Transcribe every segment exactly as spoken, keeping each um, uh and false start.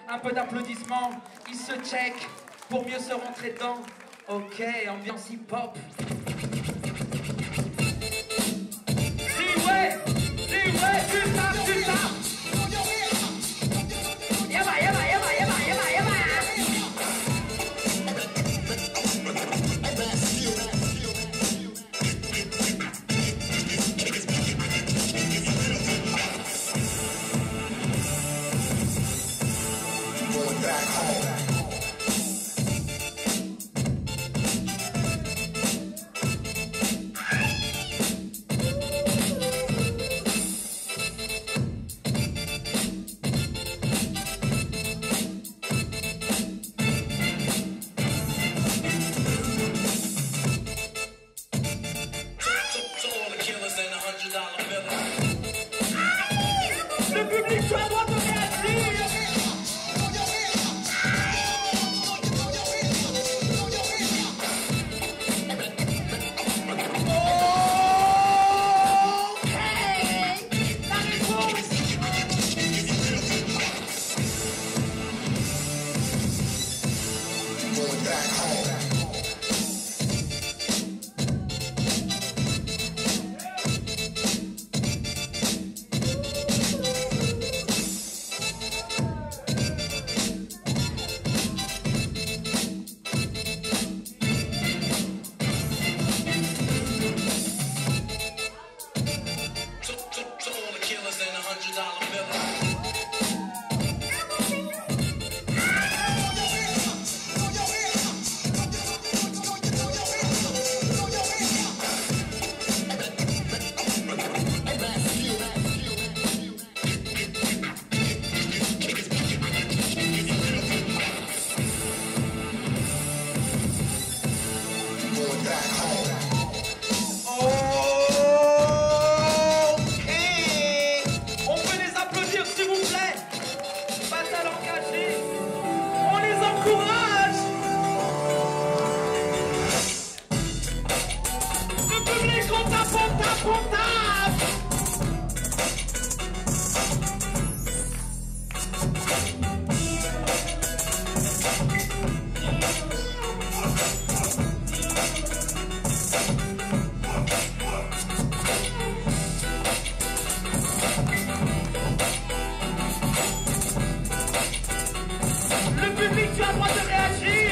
Un peu d'applaudissements. Il se check pour mieux se rentrer dedans. Ok, ambiance hip-hop. Si ouais, si ouais, putain, putain. Yaba, yaba, yaba, yaba, yaba, yaba. Le public sur la droite de réagir. Le public, tu as le droit de réagir.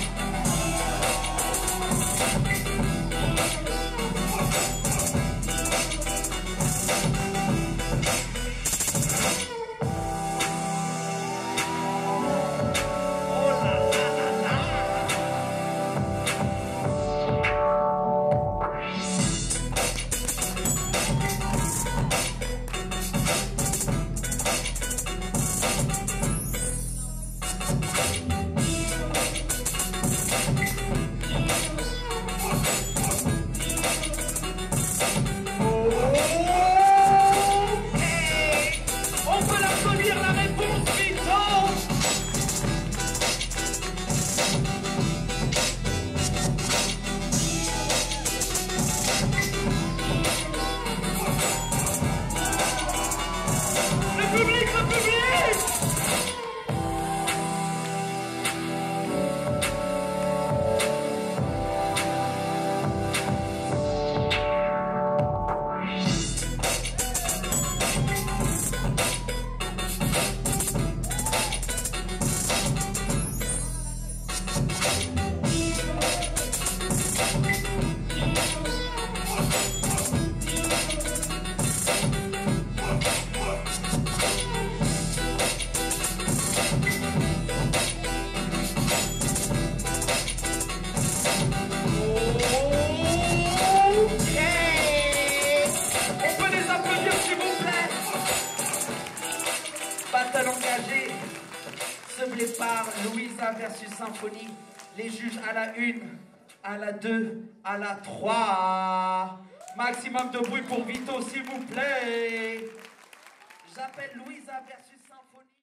Engagé, semblé par Louisa versus Symphonie. Les juges à la une, à la deux, à la trois. Maximum de bruit pour Vito, s'il vous plaît. J'appelle Louisa versus